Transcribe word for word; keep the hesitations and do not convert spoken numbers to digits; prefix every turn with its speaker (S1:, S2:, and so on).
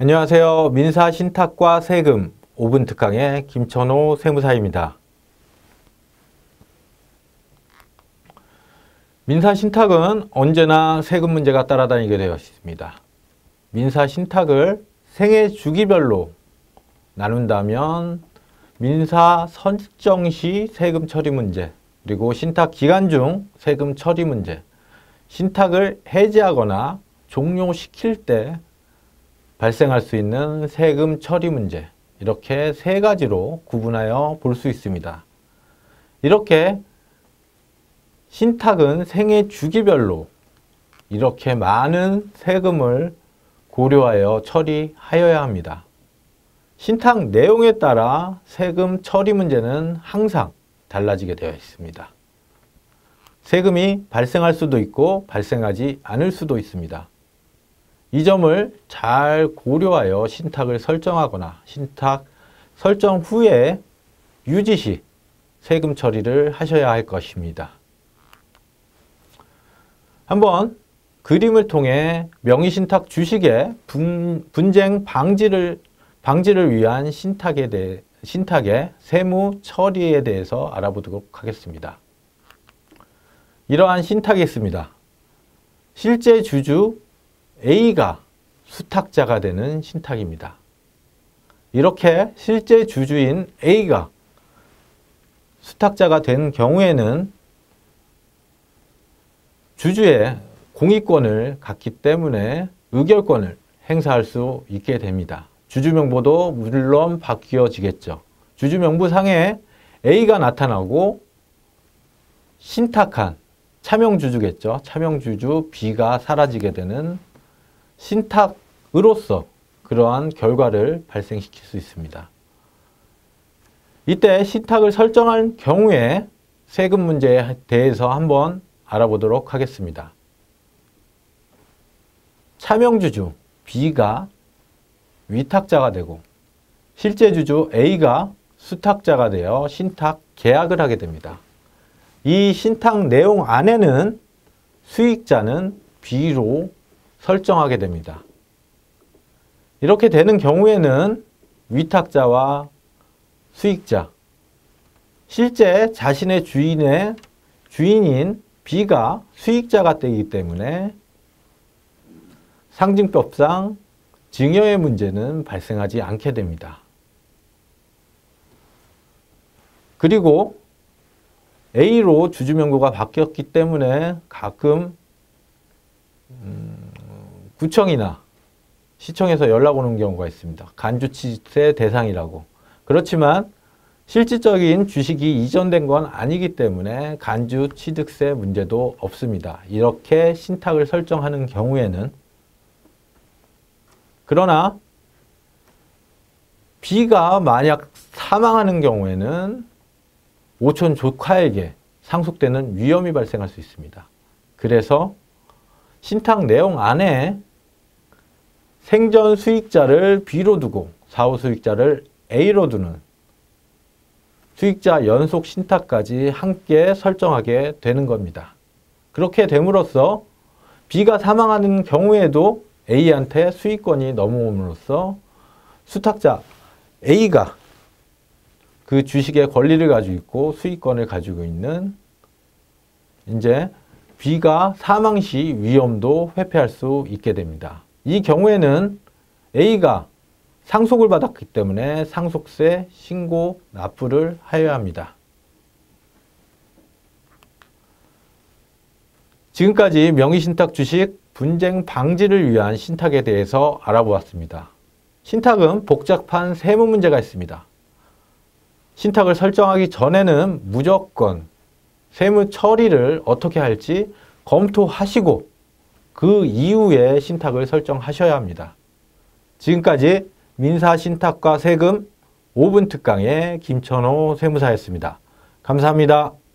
S1: 안녕하세요. 민사 신탁과 세금 오 분 특강의 김천호 세무사입니다. 민사 신탁은 언제나 세금 문제가 따라다니게 되어 있습니다. 민사 신탁을 생애 주기별로 나눈다면 민사 설정 시 세금 처리 문제, 그리고 신탁 기간 중 세금 처리 문제, 신탁을 해지하거나 종료시킬 때 발생할 수 있는 세금 처리 문제, 이렇게 세 가지로 구분하여 볼 수 있습니다. 이렇게 신탁은 생애 주기별로 이렇게 많은 세금을 고려하여 처리하여야 합니다. 신탁 내용에 따라 세금 처리 문제는 항상 달라지게 되어 있습니다. 세금이 발생할 수도 있고 발생하지 않을 수도 있습니다. 이 점을 잘 고려하여 신탁을 설정하거나 신탁 설정 후에 유지 시 세금 처리를 하셔야 할 것입니다. 한번 그림을 통해 명의신탁 주식의 분, 분쟁 방지를, 방지를 위한 신탁에 대해, 신탁의 세무 처리에 대해서 알아보도록 하겠습니다. 이러한 신탁이 있습니다. 실제 주주 A가 수탁자가 되는 신탁입니다. 이렇게 실제 주주인 A가 수탁자가 된 경우에는 주주의 공익권을 갖기 때문에 의결권을 행사할 수 있게 됩니다. 주주명부도 물론 바뀌어지겠죠. 주주명부상에 A가 나타나고 신탁한 차명주주겠죠. 차명주주 B가 사라지게 되는 신탁으로서 그러한 결과를 발생시킬 수 있습니다. 이때 신탁을 설정한 경우에 세금 문제에 대해서 한번 알아보도록 하겠습니다. 차명주주 B가 위탁자가 되고 실제 주주 A가 수탁자가 되어 신탁 계약을 하게 됩니다. 이 신탁 내용 안에는 수익자는 B로 설정하게 됩니다. 이렇게 되는 경우에는 위탁자와 수익자, 실제 자신의 주인의 주인인 B가 수익자가 되기 때문에 상징법상 증여의 문제는 발생하지 않게 됩니다. 그리고 A로 주주명부가 바뀌었기 때문에 가끔 음, 구청이나 시청에서 연락 오는 경우가 있습니다. 간주치세 대상이라고. 그렇지만 실질적인 주식이 이전된 건 아니기 때문에 간주취득세 문제도 없습니다. 이렇게 신탁을 설정하는 경우에는. 그러나 B가 만약 사망하는 경우에는 오촌 조카에게 상속되는 위험이 발생할 수 있습니다. 그래서 신탁 내용 안에 생전 수익자를 B로 두고 사후 수익자를 A로 두는 수익자 연속 신탁까지 함께 설정하게 되는 겁니다. 그렇게 됨으로써 B가 사망하는 경우에도 A한테 수익권이 넘어옴으로써 수탁자 A가 그 주식의 권리를 가지고 있고 수익권을 가지고 있는 이제 B가 사망 시 위험도 회피할 수 있게 됩니다. 이 경우에는 A가 상속을 받았기 때문에 상속세 신고 납부를 하여야 합니다. 지금까지 명의신탁 주식 분쟁 방지를 위한 신탁에 대해서 알아보았습니다. 신탁은 복잡한 세무 문제가 있습니다. 신탁을 설정하기 전에는 무조건 세무 처리를 어떻게 할지 검토하시고 그 이후에 신탁을 설정하셔야 합니다. 지금까지 민사 신탁과 세금 오 분 특강의 김천호 세무사였습니다. 감사합니다.